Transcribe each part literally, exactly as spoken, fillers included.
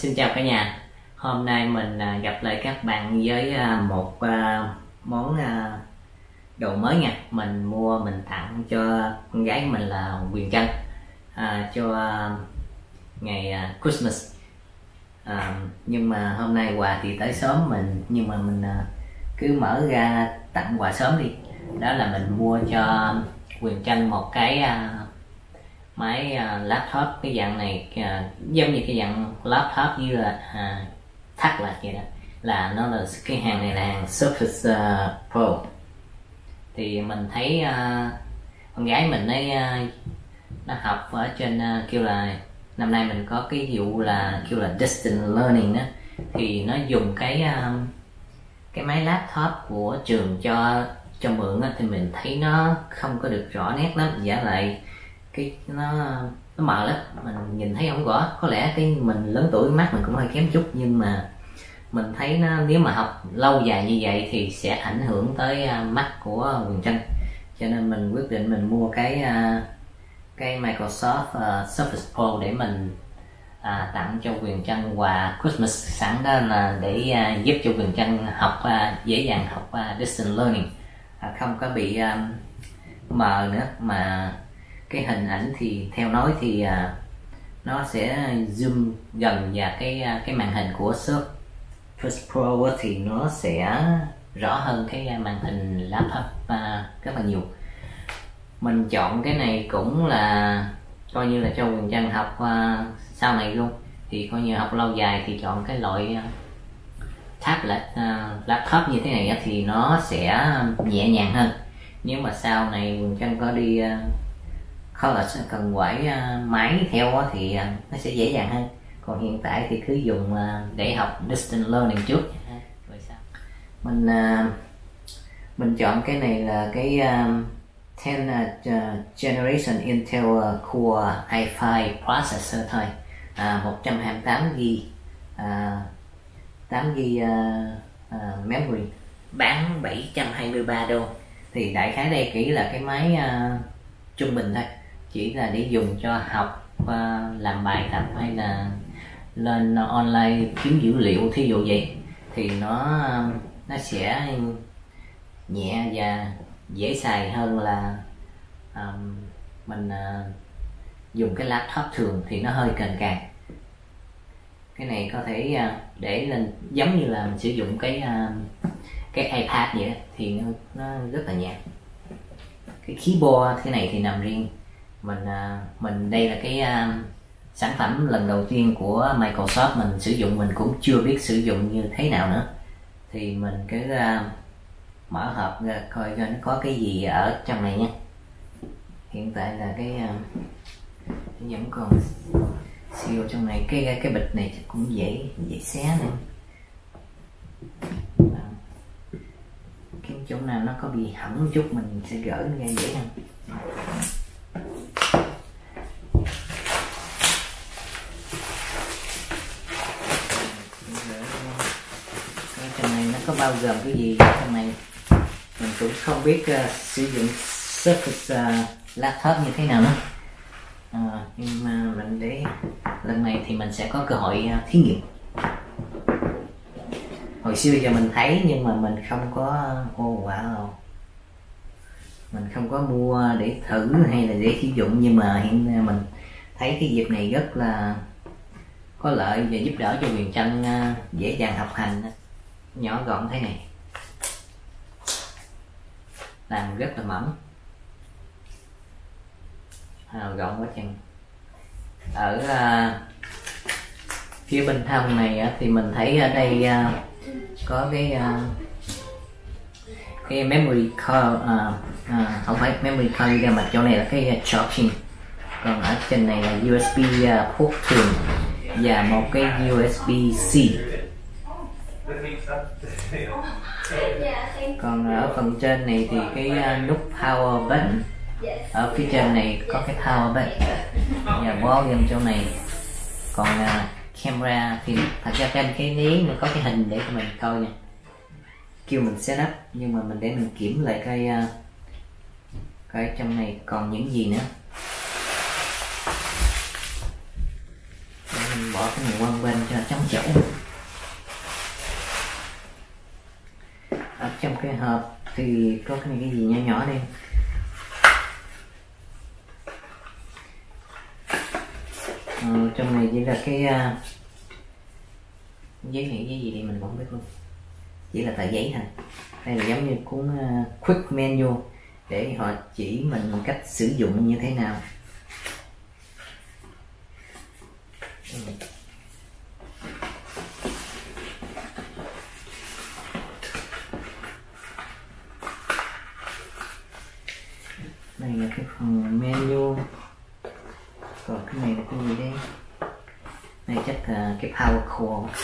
Xin chào cả nhà. Hôm nay mình uh, gặp lại các bạn với uh, một uh, món uh, đồ mới nha. Mình mua mình tặng cho con gái của mình là Huyền Trân uh, cho uh, ngày uh, Christmas. Uh, nhưng mà hôm nay quà thì tới sớm mình nhưng mà mình uh, cứ mở ra tặng quà sớm đi. Đó là mình mua cho Huyền Trân một cái uh, máy uh, laptop cái dạng này, uh, giống như cái dạng laptop như là uh, thắt là vậy đó, là nó là cái hàng này là hàng Surface uh, Pro. Thì mình thấy uh, con gái mình ấy uh, nó học ở trên uh, kêu là năm nay mình có cái vụ là kêu là distance learning đó, thì nó dùng cái uh, cái máy laptop của trường cho cho mượn đó, thì mình thấy nó không có được rõ nét lắm, giả lại cái nó nó mờ lắm, mình nhìn thấy không rõ. Có lẽ cái mình lớn tuổi mắt mình cũng hơi kém chút, nhưng mà mình thấy nó nếu mà học lâu dài như vậy thì sẽ ảnh hưởng tới mắt của Huyền Trân, cho nên mình quyết định mình mua cái cái Microsoft uh, Surface Pro để mình à, tặng cho Huyền Trân quà Christmas. Sẵn đó là để à, giúp cho Huyền Trân học à, dễ dàng học à, distance learning, à, không có bị à, mờ nữa, mà cái hình ảnh thì theo nói thì à, nó sẽ zoom gần và cái à, cái màn hình của Surface Pro thì nó sẽ rõ hơn cái màn hình laptop à, rất là nhiều. Mình chọn cái này cũng là coi như là cho Huyền Trân học uh, sau này luôn, thì coi như học lâu dài thì chọn cái loại uh, tablet uh, laptop như thế này uh, thì nó sẽ nhẹ nhàng hơn. Nếu mà sau này Huyền Trân có đi uh, college cần quải uh, máy theo uh, thì uh, nó sẽ dễ dàng hơn. Còn hiện tại thì cứ dùng uh, để học distance learning trước. Rồi sao? Mình uh, mình chọn cái này là cái uh, tenth uh, generation Intel uh, Core i five processor thôi, à, một trăm hai mươi tám gi-ga-bai, à, tám gi-ga-bai uh, uh, memory, bán bảy trăm hai mươi ba đô. Thì đại khái đây chỉ là cái máy uh, trung bình thôi, chỉ là để dùng cho học, uh, làm bài tập hay là lên online kiếm dữ liệu thí dụ vậy, thì nó nó sẽ nhẹ và dễ xài hơn là um, mình uh, dùng cái laptop thường thì nó hơi cành càng. Cái này có thể uh, để lên giống như là mình sử dụng cái uh, cái iPad vậy đó, thì nó, nó rất là nhẹ. Cái keyboard thế này thì nằm riêng. Mình uh, mình đây là cái uh, sản phẩm lần đầu tiên của Microsoft mình sử dụng, mình cũng chưa biết sử dụng như thế nào nữa, thì mình cứ uh, mở hộp ra coi cho nó có cái gì ở trong này nha. Hiện tại là cái uh, vẫn còn siêu trong này, cái cái bịch này cũng dễ dễ xé nữa. Cái chỗ nào nó có bị hỏng một chút mình sẽ gỡ nó ra dễ hơn. Trong này nó có bao gồm cái gì trong này mình cũng không biết uh, sử dụng Surface uh, laptop như thế nào nữa, à, nhưng mà mình để lần này thì mình sẽ có cơ hội uh, thí nghiệm. Hồi xưa giờ mình thấy nhưng mà mình không có ô oh, wow mình không có mua để thử hay là để sử dụng, nhưng mà hiện mình thấy cái dịp này rất là có lợi và giúp đỡ cho Huyền Trân uh, dễ dàng học hành. Nhỏ gọn thế này, làm rất là mỏng, à, gọn quá chừng. Ở uh, phía bên hông này uh, thì mình thấy ở đây uh, có cái uh, cái memory card, uh, uh, không phải memory card ra mà chỗ này là cái uh, charging, còn ở trên này là u ét bê uh, port thường và một cái u ét bê-C. Còn ở phần trên này thì cái uh, nút power button, ở phía trên này có cái power button và volume chỗ này. Còn uh, camera thì thật ra trên cái ní nó có cái hình để cho mình coi nè, kêu mình setup, nhưng mà mình để mình kiểm lại cái uh, cái trong này còn những gì nữa. Để mình bỏ cái này qua bên cho chống chỗ. Ở trong cái hộp thì có cái này cái gì nhỏ nhỏ đây. Ờ, trong này chỉ là cái uh, giấy này, giấy gì thì mình cũng không biết luôn, chỉ là tờ giấy thôi. Đây là giống như cuốn uh, quick menu để họ chỉ mình cách sử dụng như thế nào. Ừ. Đây là cái phần menu, còn cái này là cái gì đây? Này chắc là cái power core.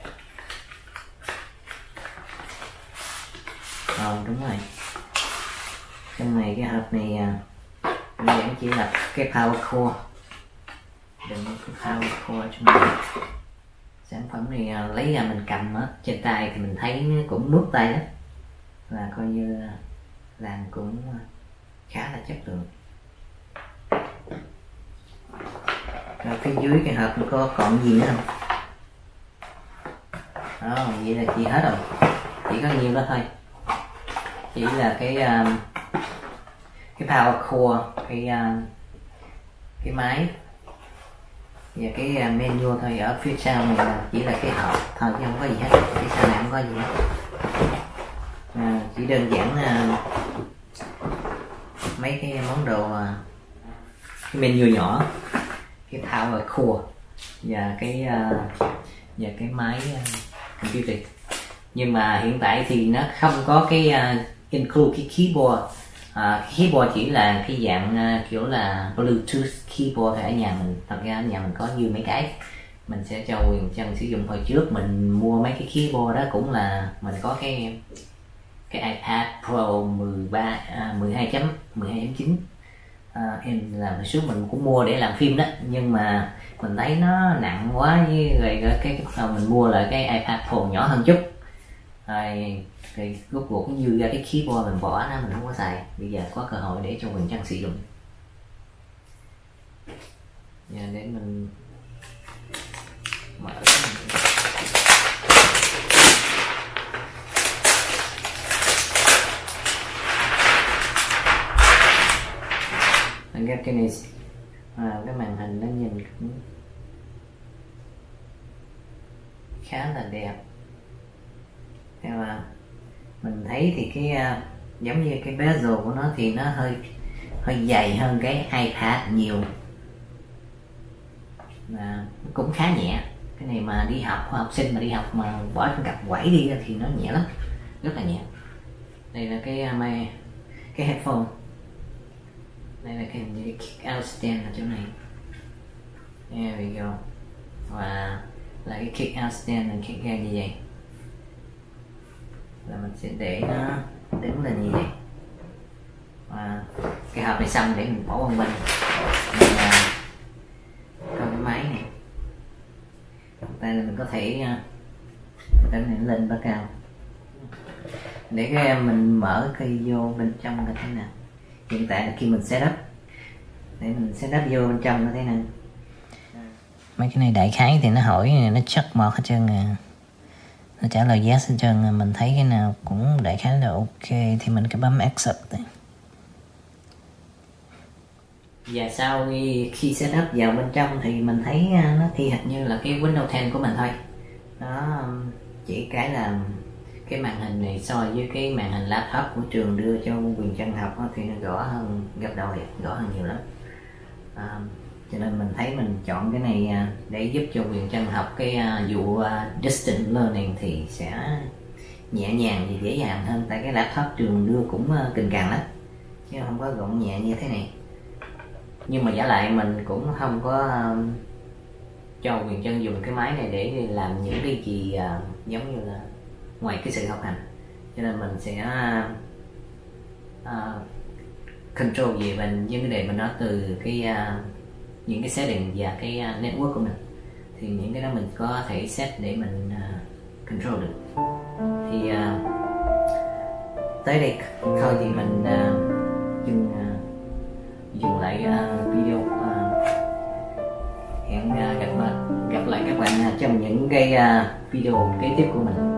Ờ đúng rồi, trong này cái hộp này đơn giản chỉ là cái power core, đừng có cái power core trong này. Sản phẩm này lấy ra mình cầm á, trên tay thì mình thấy nó cũng mướt tay đó, là coi như làm cũng khá là chất lượng. Rồi phía dưới cái hộp có còn gì nữa không? Đó, vậy là chỉ hết rồi, chỉ có nhiêu đó thôi. Chỉ là cái um, cái power core, cái um, cái máy và cái uh, menu thôi. Ở phía sau này là chỉ là cái hộp thôi chứ không có gì hết, phía sau này không có gì hết. À, chỉ đơn giản uh, mấy cái món đồ uh, cái menu nhỏ, cái power core và cái uh, và cái máy uh, computer. Nhưng mà hiện tại thì nó không có cái uh, include cái keyboard. Uh, cái keyboard chỉ là cái dạng uh, kiểu là Bluetooth keyboard ở nhà mình. Thật ra ở nhà mình có như mấy cái mình sẽ cho Quyền Trân sử dụng. Hồi trước mình mua mấy cái keyboard đó cũng là mình có cái cái iPad Pro mười ba, à, mười hai chấm chín. À, em là một số mình cũng mua để làm phim đó, nhưng mà mình thấy nó nặng quá, với rồi cái cái sau mình mua lại cái iPad Pro nhỏ hơn chút, rồi thì rốt cuộc cũng dư ra cái keyboard mình bỏ nó, mình không có xài. Bây giờ có cơ hội để cho Quyền Trân sử dụng. Giờ để mình mở cái cái này, à, cái màn hình nó nhìn cũng khá là đẹp. Theo mà mình thấy thì cái uh, giống như cái bezel của nó thì nó hơi hơi dày hơn cái iPad nhiều, mà cũng khá nhẹ. Cái này mà đi học, học sinh mà đi học mà bỏ trong cặp quẩy đi thì nó nhẹ lắm, rất là nhẹ. Đây là cái uh, mai cái headphone. Đây là cái, cái kick out stand ở chỗ này. There we go. Và là cái kick out stand là kick ra như vậy, là mình sẽ để nó đứng lên như vậy. Và cái hộp này xong để mình bỏ qua bên. Đây là còn cái máy này. Đây là mình có thể đánh này lên ba cao để cái em mình mở cây vô bên trong là thế nào. Hiện tại là khi mình setup, để mình setup vô bên trong nó thế nào. Mấy cái này đại khái thì nó hỏi nó check một hết trơn à, nó trả lời yes hết trơn. Mình thấy cái nào cũng đại khái là ok thì mình cứ bấm accept này. Và sau khi, khi setup vào bên trong thì mình thấy nó y hệt như là cái Windows mười của mình thôi. Nó chỉ cái là cái màn hình này so với cái màn hình laptop của trường đưa cho Quyền Trân học thì nó rõ hơn gấp đôi, rõ hơn nhiều lắm. À, cho nên mình thấy mình chọn cái này để giúp cho Quyền Trân học cái vụ distance learning thì sẽ nhẹ nhàng và dễ dàng hơn. Tại cái laptop trường đưa cũng kình càng lắm chứ không có gọn nhẹ như thế này. Nhưng mà giả lại mình cũng không có cho Quyền Trân dùng cái máy này để làm những cái gì giống như là ngoài cái sự học hành, cho nên mình sẽ uh, control về mình những cái đề mình nói từ cái uh, những cái setting và cái uh, network của mình. Thì những cái đó mình có thể set để mình uh, control được. Thì uh, tới đây thôi thì mình uh, dừng uh, dừng lại uh, video. Uh, hẹn uh, gặp gặp lại lại các bạn trong những cái video kế tiếp của mình.